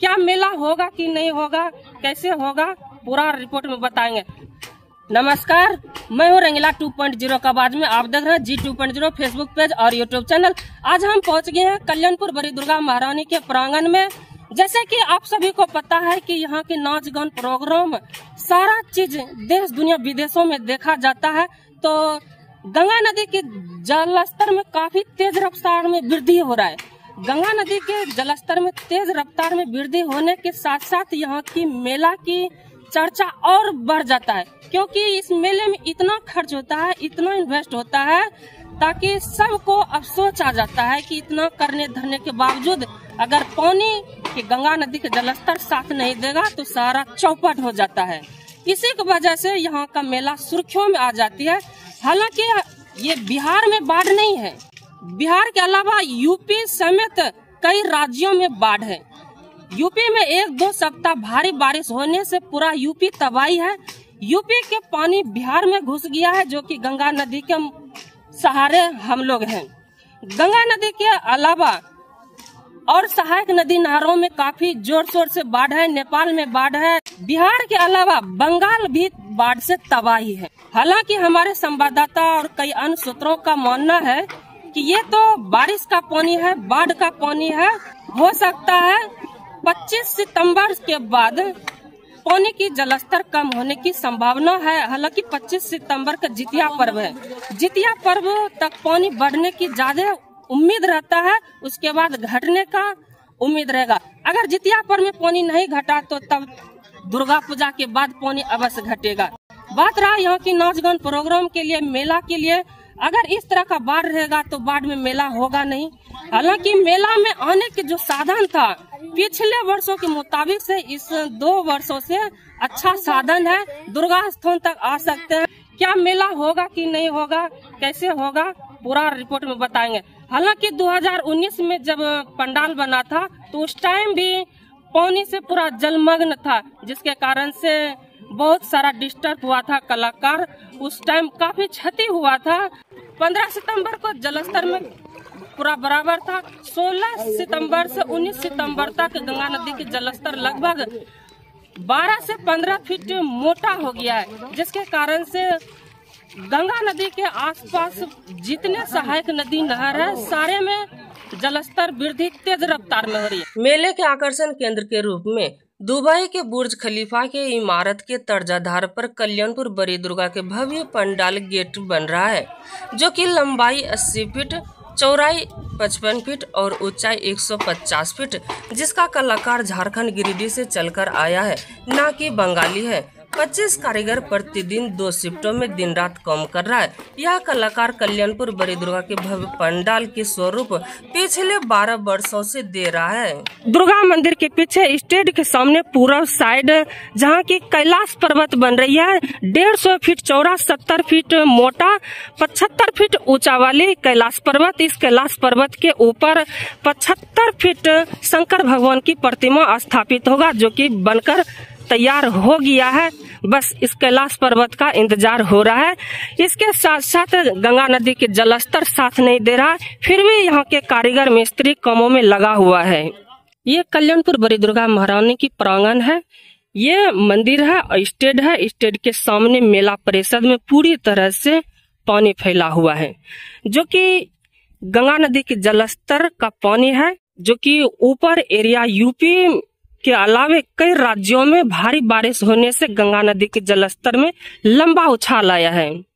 क्या मेला होगा कि नहीं होगा, कैसे होगा, पूरा रिपोर्ट में बताएंगे। नमस्कार, मैं हूँ रंगीला 2.0 का बाद में आप देख रहे हैं G2.0 फेसबुक पेज और यूट्यूब चैनल। आज हम पहुँच गए हैं कल्याणपुर बड़ी दुर्गा महारानी के प्रांगण में। जैसे कि आप सभी को पता है कि यहाँ के नाच गान प्रोग्राम सारा चीज देश दुनिया विदेशों में देखा जाता है। तो गंगा नदी के जलस्तर में काफी तेज रफ्तार में वृद्धि हो रहा है। गंगा नदी के जलस्तर में तेज रफ्तार में वृद्धि होने के साथ साथ यहाँ की मेला की चर्चा और बढ़ जाता है, क्योंकि इस मेले में इतना खर्च होता है, इतना इन्वेस्ट होता है, ताकि सबको अब सोच आ जाता है कि इतना करने धरने के बावजूद अगर पानी की गंगा नदी के जलस्तर साथ नहीं देगा तो सारा चौपट हो जाता है। इसी की वजह से यहाँ का मेला सुर्खियों में आ जाती है। हालांकि ये बिहार में बाढ़ नहीं है, बिहार के अलावा यूपी समेत कई राज्यों में बाढ़ है। यूपी में 1-2 सप्ताह भारी बारिश होने से पूरा यूपी तबाही है। यूपी के पानी बिहार में घुस गया है, जो कि गंगा नदी के सहारे हम लोग हैं। गंगा नदी के अलावा और सहायक नदी नहरों में काफी जोर शोर से बाढ़ है। नेपाल में बाढ़ है। बिहार के अलावा बंगाल भी बाढ़ से तबाही है। हालांकि हमारे संवाददाता और कई अन्य सूत्रों का मानना है कि ये तो बारिश का पानी है, बाढ़ का पानी है। हो सकता है 25 सितंबर के बाद पानी की जलस्तर कम होने की संभावना है। हालांकि 25 सितंबर का जितिया पर्व है, जितिया पर्व तक पानी बढ़ने की ज्यादा उम्मीद रहता है, उसके बाद घटने का उम्मीद रहेगा। अगर जितिया पर्व में पानी नहीं घटा तो तब दुर्गा पूजा के बाद पानी अवश्य घटेगा। बात रहा यहाँ की नाच गान प्रोग्राम के लिए, मेला के लिए, अगर इस तरह का बाढ़ रहेगा तो बाढ़ में मेला होगा नहीं। हालांकि मेला में आने के जो साधन था पिछले वर्षों के मुताबिक से इस 2 वर्षों से अच्छा साधन है, दुर्गा स्थान तक आ सकते हैं। क्या मेला होगा कि नहीं होगा, कैसे होगा, पूरा रिपोर्ट में बताएंगे। हालांकि 2019 में जब पंडाल बना था तो उस टाइम भी पानी से पूरा जलमग्न था, जिसके कारण से बहुत सारा डिस्टर्ब हुआ था कलाकार। उस टाइम काफी क्षति हुआ था। 15 सितंबर को जलस्तर में पूरा बराबर था। 16 सितंबर से 19 सितंबर तक गंगा नदी के जलस्तर लगभग 12 से 15 फीट मोटा हो गया है, जिसके कारण से गंगा नदी के आसपास जितने सहायक नदी नहर है सारे में जलस्तर वृद्धि तेज रफ्तार में हो रही है। मेले के आकर्षण केंद्र के रूप में दुबई के बुर्ज खलीफा के इमारत के तर्जाधार पर कल्याणपुर बड़ी दुर्गा के भव्य पंडाल गेट बन रहा है, जो कि लंबाई 80 फीट, चौड़ाई 55 फीट और ऊंचाई 150 फीट, जिसका कलाकार झारखंड गिरिडीह से चलकर आया है, न कि बंगाली है। 25 कारीगर प्रतिदिन 2 शिफ्टों में दिन रात काम कर रहा है। यह कलाकार कल्याणपुर बड़ी दुर्गा के भव्य पंडाल की स्वरूप पिछले 12 वर्षों से दे रहा है। दुर्गा मंदिर के पीछे स्टेज के सामने पूरा साइड जहां की कैलाश पर्वत बन रही है, 150 फीट चौड़ा, 70 फीट मोटा, 75 फीट ऊंचा वाली कैलाश पर्वत। इस कैलाश पर्वत के ऊपर 75 फीट शंकर भगवान की प्रतिमा स्थापित होगा, जो कि बनकर तैयार हो गया है। बस इस कैलाश पर्वत का इंतजार हो रहा है। इसके साथ साथ गंगा नदी के जलस्तर साथ नहीं दे रहा, फिर भी यहाँ के कारीगर मिस्त्री कामों में लगा हुआ है। ये कल्याणपुर बड़ी दुर्गा महारानी की प्रांगण है। ये मंदिर है, स्टेज है। स्टेज के सामने मेला परिषद में पूरी तरह से पानी फैला हुआ है, जो कि गंगा नदी के जलस्तर का पानी है, जो कि ऊपर एरिया यूपी के अलावे कई राज्यों में भारी बारिश होने से गंगा नदी के जलस्तर में लंबा उछाल आया है।